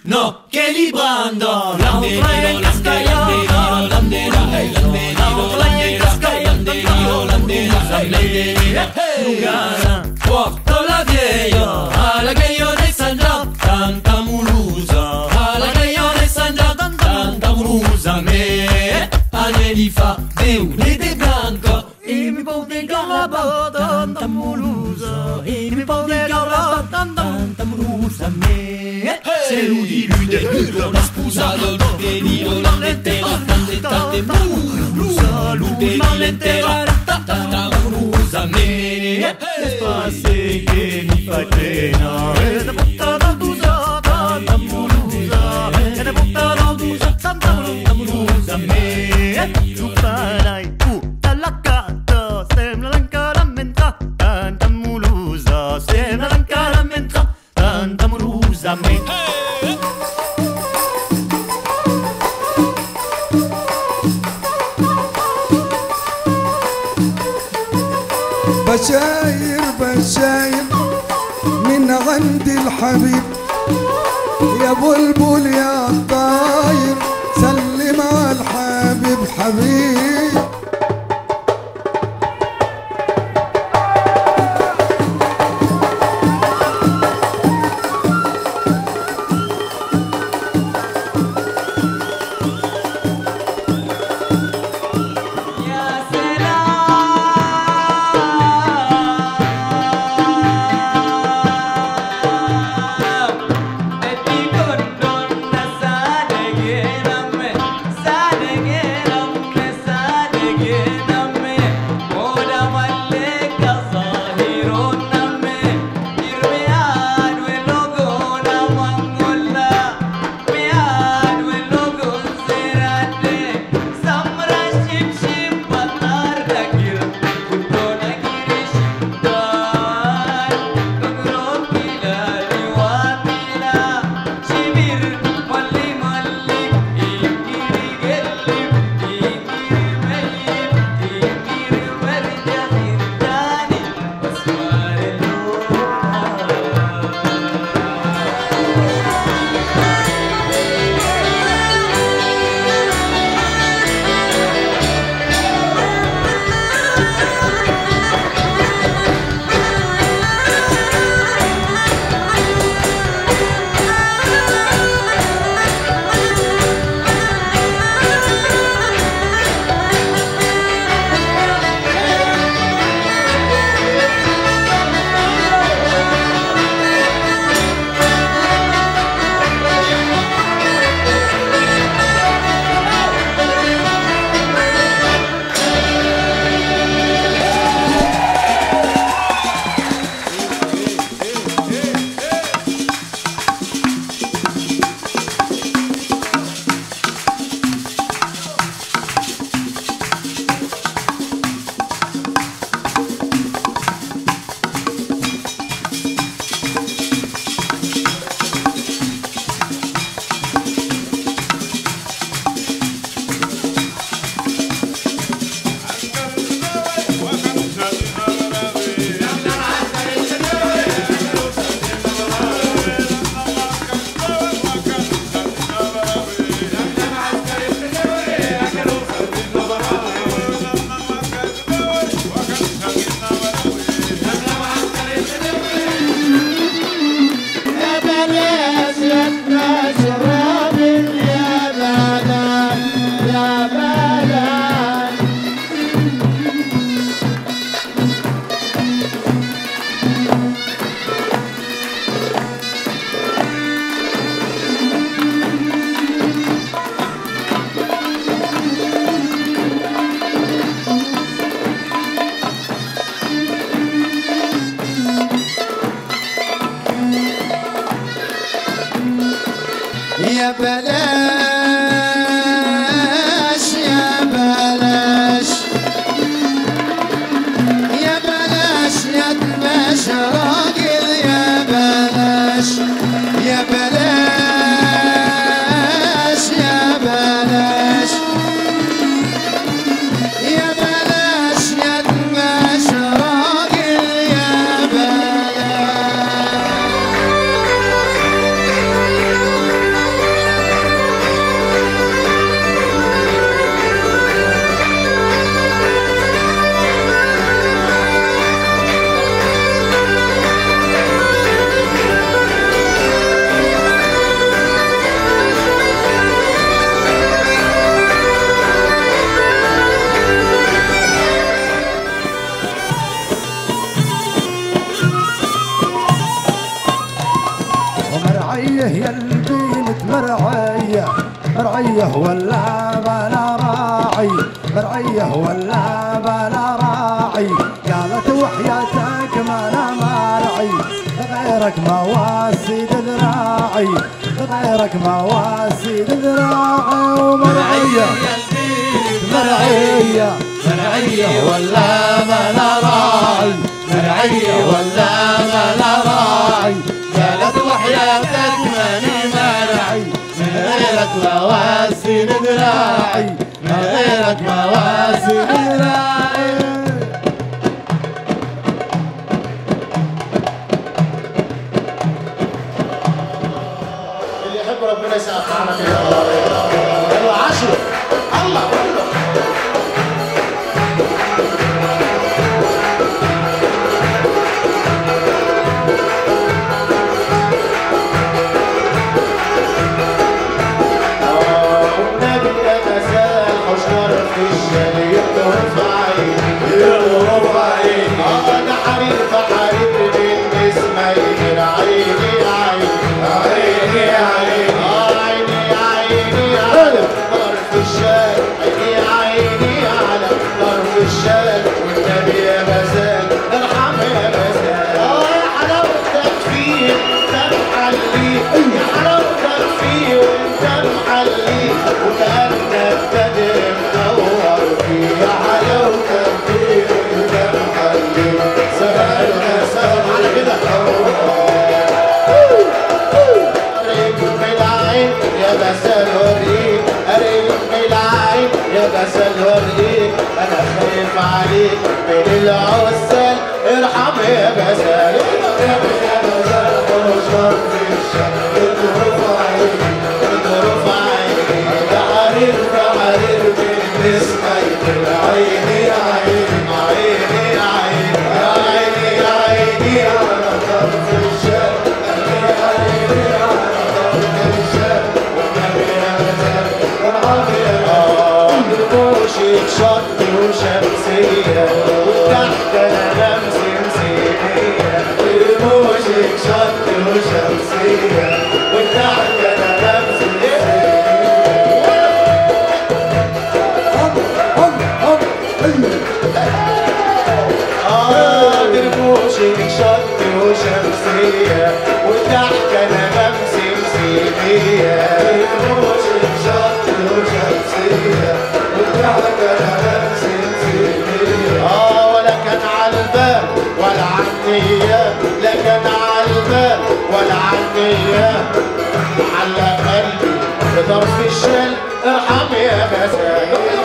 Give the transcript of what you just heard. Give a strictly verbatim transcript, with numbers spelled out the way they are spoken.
no, che librando, landerino, landerino, landera, hey, landerino, landerino, landera, landera, hey, porto la vieille, alla gaglione San Gian, tanta mulusa, alla gaglione San Gian, tanta mulusa, me, anni fa, beu, le de blanco, e mi porte galaba, tanta mulusa, e mi porte galaba, tanta mulusa, me, se lui lude, l'ho sposato, l'utenino, la lettera, tante tante mulusa, l'utenino, lettera, tanta mulusa, me, spasse che mi fai pena, e da buttata d'usa, tanta mulusa, e da buttata d'usa, tanta mulusa, me, tu farai tu, dalla carta, sembra l'ancaramenta, tanta mulusa, sembra l'ancaramenta, tanta mulusa, me. بشاير بشاير من عند الحبيب يا بلبل يا طاير سلم على الحبيب حبيب مرعية ولا بلا راعي مرعية ولا بلا راعي قالت وحياتك ما انا مرعي غيرك مواسيد ذراعي غيرك مواسيد ذراعي ومرعية مرعية مرعية ولا بلا راعي مرعية ولا بلا راعي قالت وحياتك ماني مرعي من غيرك مواسيد ذراعي من غيرك مواسيد ذراعي. اللي يحب ربنا يسقف معنا كده. يلا عشرة الله كله. في الشارع يطرف عيني يطرف عيني اه ده حرير فحرير من اسمين عيني عيني عيني عيني اه عيني عيني على طرف الشارع عيني عيني على طرف الشارع والنبي يا غزال ارحم يا غزال اه يا حلاوتك فيه انت محلي يا حلاوتك فيه وانت محلي وكأنك تدم يا حلاوتك فيه وانت محلي سهلنا سهل على كده قريب من العين يا غزال وريك قريب من العين يا غزال وريك انا خايف عليك من العسل ارحم يا غزال يا غزال خرج في الشارع اضرب عيني اضرب عيني يا حرير فحرير من اسمين عيني عيني عيني عيني يا عيني يا عيني على طرف الشارع عيني عيني على طرف الشارع والنبي يا غزال ارحم يا غزال رموشك شط وشمسية وتحت انا مسمسية رموشك شط وشمسية وتحت انا مسمسية اه دربوشك شط وشمسية وتحت انا بمسي مسيمية دربوشك شط وشمسية وتحت انا بمسي مسيمية اه ولا كان عالباب ولا عنية لا كان عالباب ولا عنية علق قلبي بطرف الشل ارحم يا غزال